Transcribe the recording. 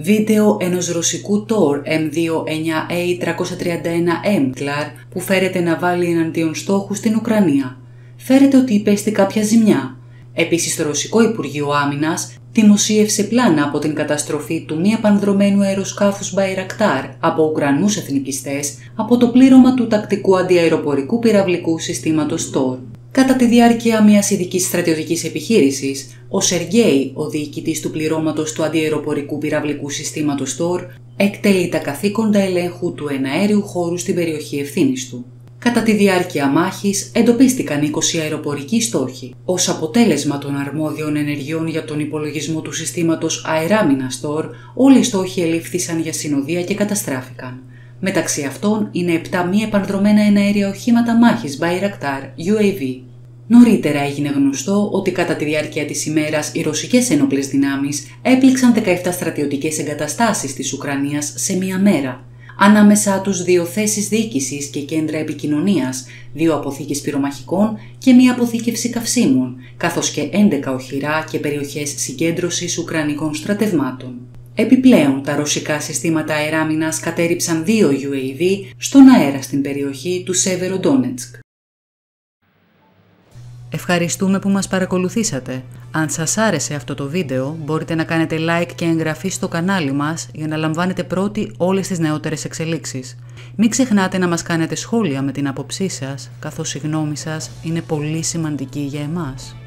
Βίντεο ενός ρωσικού TOR M29A331M που φέρεται να βάλει εναντίον στόχου στην Ουκρανία. Φέρεται ότι υπέστη κάποια ζημιά. Επίσης, το Ρωσικό Υπουργείο Άμυνας δημοσίευσε πλάνα από την καταστροφή του μη επανδρωμένου αεροσκάφους Bayraktar από Ουκρανούς εθνικιστές από το πλήρωμα του τακτικού αντιαεροπορικού πυραυλικού συστήματος TOR. Κατά τη διάρκεια μιας ειδικής στρατιωτικής επιχείρησης, ο Σεργέη, ο διοικητής του πληρώματος του αντιαεροπορικού πυραυλικού συστήματος TOR, εκτελεί τα καθήκοντα ελέγχου του εναέριου χώρου στην περιοχή ευθύνης του. Κατά τη διάρκεια μάχης εντοπίστηκαν 20 αεροπορικοί στόχοι. Ως αποτέλεσμα των αρμόδιων ενεργειών για τον υπολογισμό του συστήματος αεράμινας TOR, όλοι οι στόχοι ελήφθησαν για συνοδεία και καταστράφηκαν. Μεταξύ αυτών είναι 7 μη επανδρομένα εναέρια οχήματα μάχης Bayraktar UAV. Νωρίτερα έγινε γνωστό ότι κατά τη διάρκεια της ημέρας οι ρωσικές ένοπλες δυνάμεις έπληξαν 17 στρατιωτικές εγκαταστάσεις της Ουκρανίας σε μία μέρα. Ανάμεσά τους 2 θέσεις διοίκησης και κέντρα επικοινωνίας, 2 αποθήκες πυρομαχικών και μία αποθήκευση καυσίμων, καθώς και 11 οχυρά και περιοχές συγκέντρωσης ουκρανικών στρατευμάτων. Επιπλέον, τα ρωσικά συστήματα αεράμινας κατέριψαν 2 UAV στον αέρα στην περιοχή του Σέβερο-Ντόνετσκ. Ευχαριστούμε που μας παρακολουθήσατε. Αν σας άρεσε αυτό το βίντεο, μπορείτε να κάνετε like και εγγραφή στο κανάλι μας για να λαμβάνετε πρώτοι όλες τις νεότερες εξελίξεις. Μην ξεχνάτε να μας κάνετε σχόλια με την άποψή σας, καθώς η γνώμη σας είναι πολύ σημαντική για εμάς.